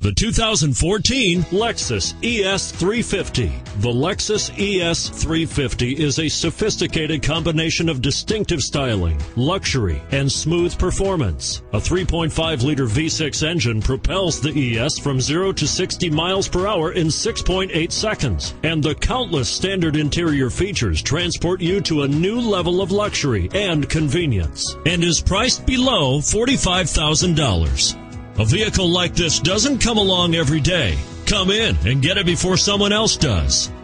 The 2014 Lexus ES 350. The Lexus ES 350 is a sophisticated combination of distinctive styling, luxury, and smooth performance. A 3.5-liter V6 engine propels the ES from 0 to 60 miles per hour in 6.8 seconds. And the countless standard interior features transport you to a new level of luxury and convenience. And is priced below $45,000. A vehicle like this doesn't come along every day. Come in and get it before someone else does.